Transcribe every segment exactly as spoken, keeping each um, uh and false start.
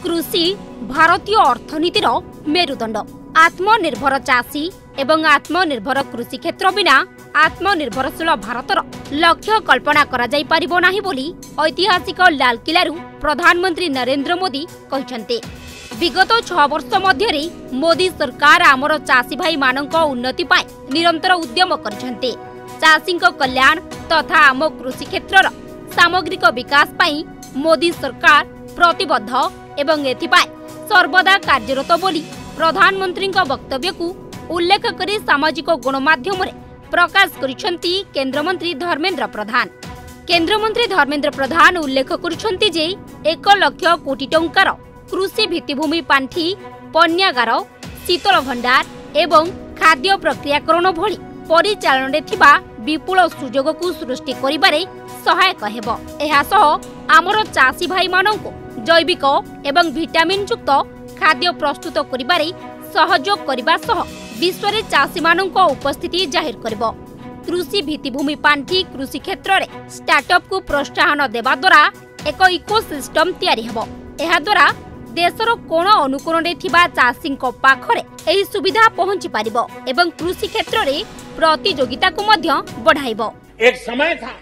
कृषि भारतीय अर्थनीतिर मेरुदंड। आत्मनिर्भर चाषी एवं आत्मनिर्भर कृषि क्षेत्र बिना आत्मनिर्भरशील भारतर लक्ष्य कल्पना करा जाई परिबो नाही बोली ऐतिहासिक लालकिलारू प्रधानमंत्री नरेंद्र मोदी कहिसंते। विगत छह वर्ष मध्यरे मोदी सरकार आमर चाषी भाई मानक उन्नति पाए निरंतर उद्यम करिसंते। चाषी कल्याण तथा आम कृषि क्षेत्रर सामग्रिक विकास पाई मोदी सरकार प्रतिबद्ध एवं एथिपाई सर्वदा कार्यरत बोली प्रधानमंत्री वक्तव्य को उल्लेख करी सामाजिक गणमाध्यम प्रकाश करिसंती केंद्रमंत्री धर्मेंद्र प्रधान। केंद्रमंत्री धर्मेंद्र प्रधान उल्लेख करिसंती जे एक लक्ष कोटी टंकार कृषि भित्तिभूमि पांठी पन्यागार शीतल भंडार एवं खाद्य प्रक्रियाकरण भली परिचालन थिबा विपुल सुजोग को सृष्टि करिबारे सहायक हेबो। एहा सह आमर चाषी भाई माननको जैविक एवं विटामिन युक्त खाद्य प्रस्तुत करिबारे सहयोग करबा सह विश्व रे चाषी माननको उपस्थिति जाहिर करबो। कृषि भित्तिभूमि पांठी कृषि क्षेत्र रे स्टार्टअप को प्रोत्साहन देबा द्वारा एक इकोसिस्टम तयारी हेबो। एहा द्वारा देशर कोण अनुकोण रे थिबा चाषी पाखरे एही सुविधा पहुंची पारिबो एवं कृषि क्षेत्र रे प्रतियोगिता को मध्य बढ़ाइबो। एक समय था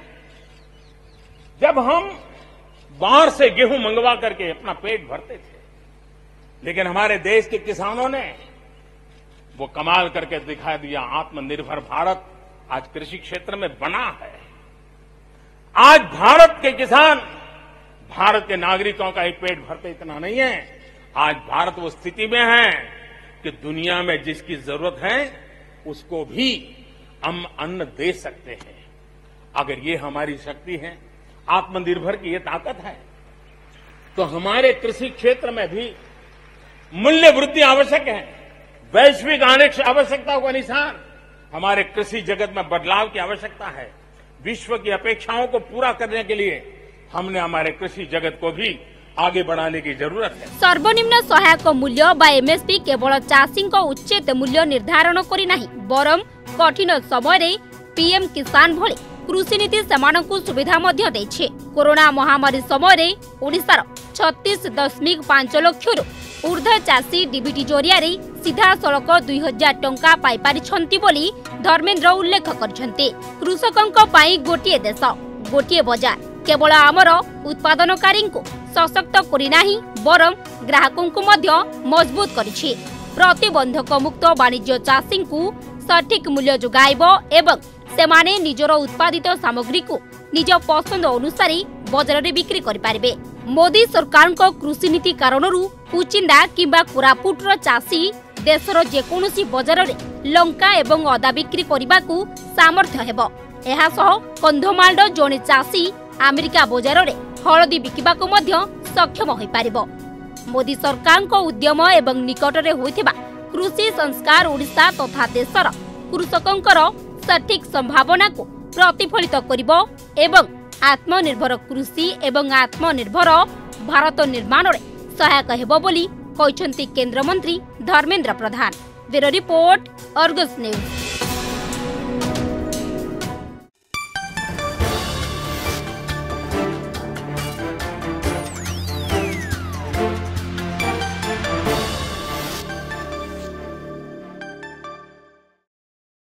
जब हम बाहर से गेहूं मंगवा करके अपना पेट भरते थे, लेकिन हमारे देश के किसानों ने वो कमाल करके दिखा दिया। आत्मनिर्भर भारत आज कृषि क्षेत्र में बना है। आज भारत के किसान, भारत के नागरिकों का एक पेट भरते इतना नहीं है। आज भारत वो स्थिति में है कि दुनिया में जिसकी जरूरत है उसको भी हम अन्न दे सकते हैं। अगर ये हमारी शक्ति है, आत्मनिर्भर की ये ताकत है, तो हमारे कृषि क्षेत्र में भी मूल्य वृद्धि आवश्यक है। वैश्विक आवश्यकता का निशान हमारे कृषि जगत में बदलाव की आवश्यकता है। विश्व की अपेक्षाओं को पूरा करने के लिए हमने हमारे कृषि जगत को भी आगे बढ़ाने की जरूरत है। सर्वनिम्न सहायक मूल्य बा एमएसपी केवल चाषी उचित मूल्य निर्धारण करी नाही, बरम कठिन समय पीएम किसान भली कृषि नीति सेमानकु सुविधा मध्य देछे। कोरोना महामारी समय ओडिशार छत्तीस दशमिक पांच लक्ष ऊर्ध्व चाषी डीबीटी जरिया सीधा सड़क दुई हजार टंका पाई पारिछंती बोली धर्मेंद्र उल्लेख करछंते। कृषकों पाई गोटिए देश गोटिए बजार केवल आमर उत्पादनकारी को सशक्त करी नाही, बरम ग्राहकों को मध्य मजबूत करिछि। प्रतिबंधक मुक्त वाणिज्य चाषी को सठिक मूल्य जोगाइबो एवं सेमाने निजर उत्पादित सामग्री को निज पसंद अनुसार बजार में बिक्री करि पारिबे। मोदी सरकार को कृषि नीति कारणरू कुचिंदा किंबा कोरापुटर चाषी देशर जेकोसी बजार में लंका एवं अदा बिक्री करने को सामर्थ्य हेबो। एहा सह कंधमाल जड़े चाषी अमेरिका बजार में हलदी बिकिबा को मध्य सक्षम होई पारिबो। मोदी सरकार को उद्यम एवं निकट में होइथिबा कृषि संस्कार ओडिशा तथा देशर कृषकों सठिक संभावना को प्रतिफलित करिबो एवं आत्मनिर्भर कृषि एवं आत्मनिर्भर भारत निर्माण रे सहायक हेबो बोली कहिसंती केंद्र मंत्री Dharmendra Pradhan. Bureau report, Argus news.